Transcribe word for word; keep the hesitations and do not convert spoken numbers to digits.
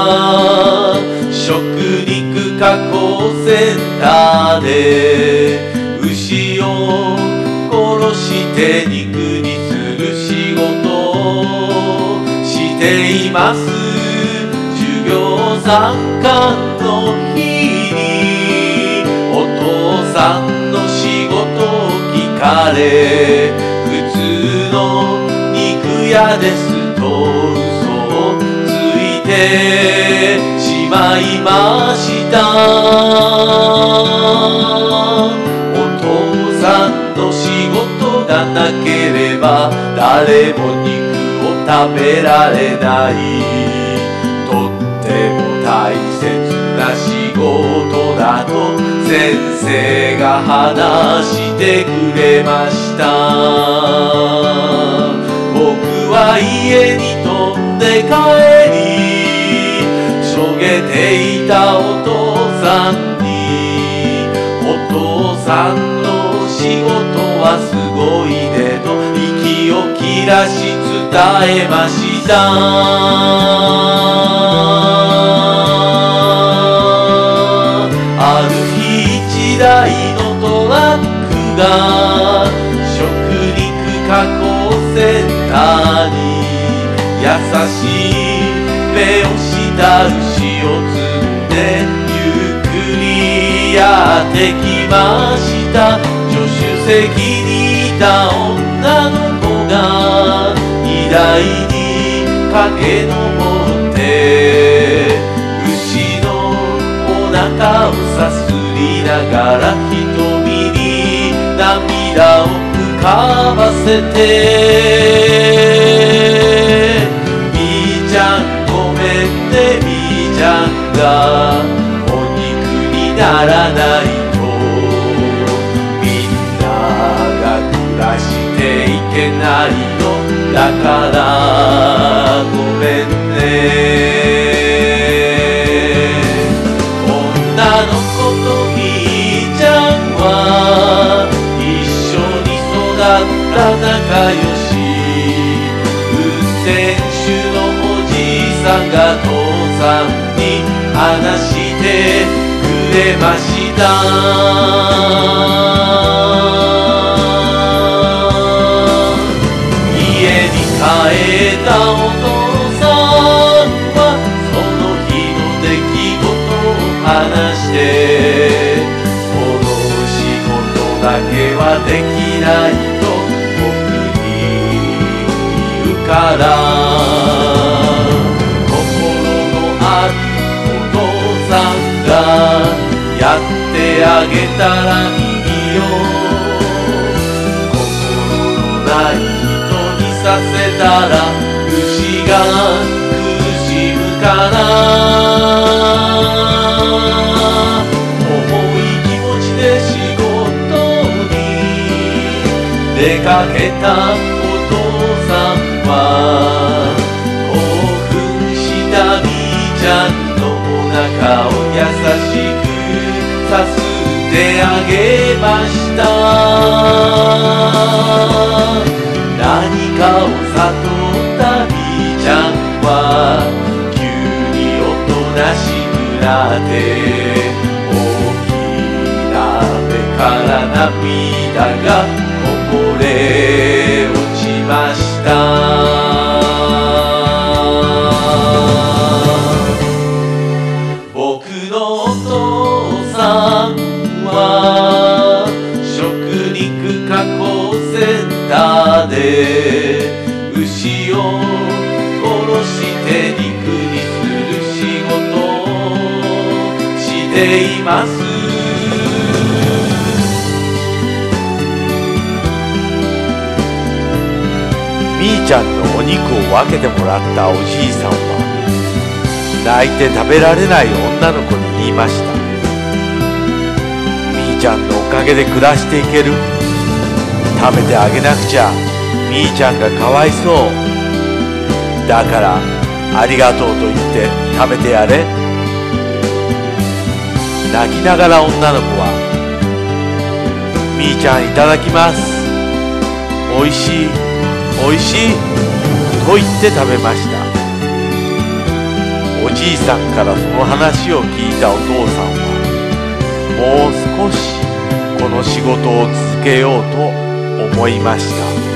食肉加工センターで牛を殺して肉にする仕事をしています。授業参観の日にお父さんの仕事を聞かれ、普通の肉屋ですと嘘をついてしまいました。お父さんの仕事がなければ誰も肉を食べられない。とっても大切な仕事だと先生が話してくれました。僕は家に飛んで帰り、しょげていたお父さんに、お父さんの仕事はすごいねと息を切らし伝えました。ある日一台のトラックが食肉加工センターに優しい目をした牛を積んでゆっくりやってきました。助手席にいた女の子が荷台に駆け上って牛のお腹をさすりながら瞳に涙を浮かばせて、みーちゃんごめんね、みーちゃんがお肉にならないとみんなが暮らしていけないのだからごめんね。女の子とみーちゃんは一緒に育った仲良し、運転手のおじいさんが父さんに話してくれました。家に帰ったお父さんはその日の出来事を話して、この仕事だけはできないと僕に言うから、心のあるお父さんがやってあげたらいいよ。心のない人にさせたら牛が苦しむから、重い気持ちで仕事に出かけたお父さんは興奮したみーちゃんのお腹を優しくさすってあげました。何かを悟ったみーちゃんは急におとなしくなって大きな目から涙がこぼれ落ちました。僕のお父さんは食肉加工センターで牛を殺して肉にする仕事をしています。 みーちゃんのお肉を分けてもらったおじいさんは泣いて食べられない女の子に言いました。みーちゃんのおかげで暮らしていける。食べてあげなくちゃみーちゃんがかわいそう。だからありがとうと言って食べてやれ。泣きながら女の子はみーちゃんいただきます、おいしいおいしいと言って食べました。おおじいさんからその話を聞いたお父さんは、もう少しこの仕事を続けようと思いました。